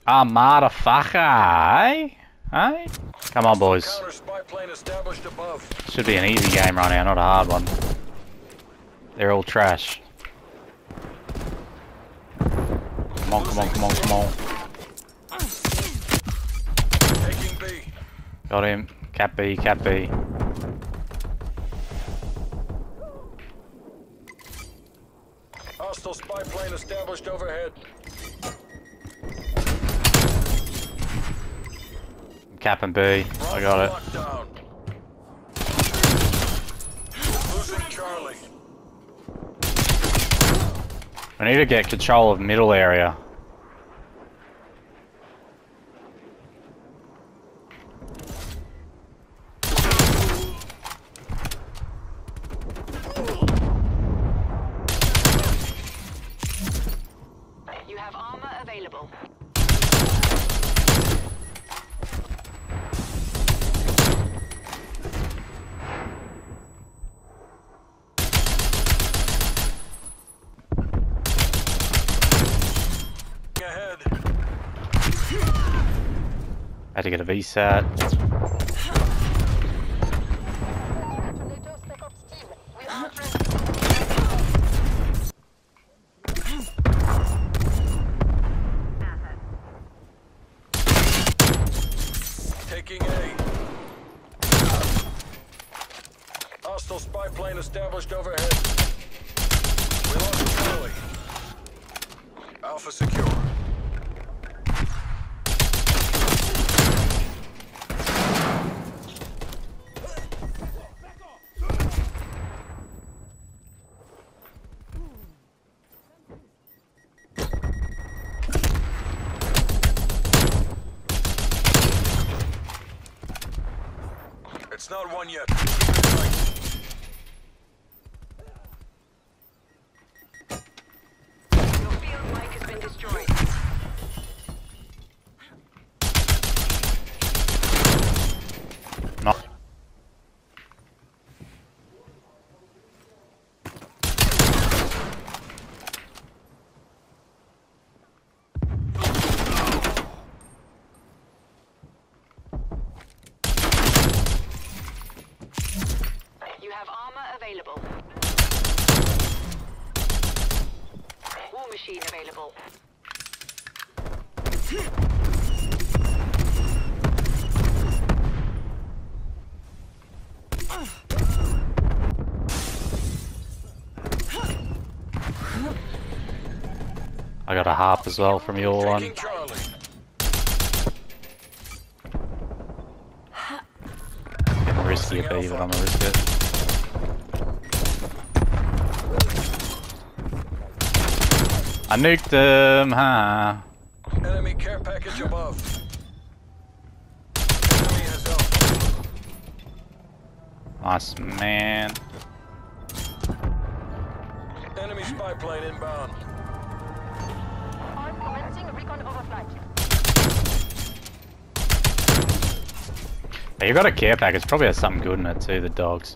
Armarda fucker, eh? Eh? Come on, boys. Should be an easy game right now, not a hard one. They're all trash. Come on, come on, come on, come on. Got him. Cat B, Cat B. Hostile spy plane established overhead. Cap and B. I got it. Losing Charlie. I need to get control of middle area. You have armor available. Had to get a VSAT. Taking A. Hostile spy plane established overhead. We lost Charlie. Alpha secure. It's not one yet. Your field mic has been destroyed. No. You have armor available. War machine available. I got a harp as well from your one. Taking Charlie. Getting risky a bit, but I'm gonna risk it. I nuked them, huh? Enemy care package above. Enemy has help. Nice, man. Enemy spy plane inbound. I'm commencing recon overflight. Hey, you got a care package, probably has something good in it too, the dogs.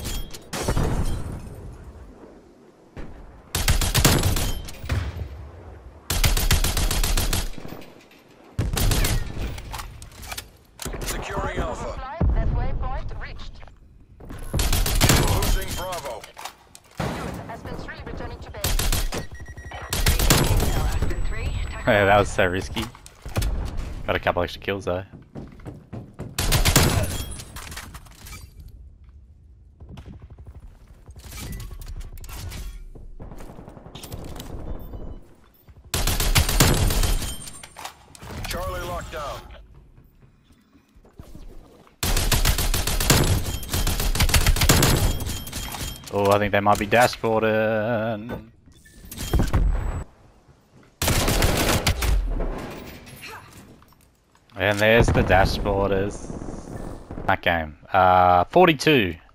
Securing Alpha. That waypoint reached. Losing Bravo. Aspen 3 returning to base. Aspen 3. Yeah, that was so risky. Got a couple extra kills though. Charlie locked down. Oh, I think they might be dashboarding. And there's the dashboarders. That game. 42.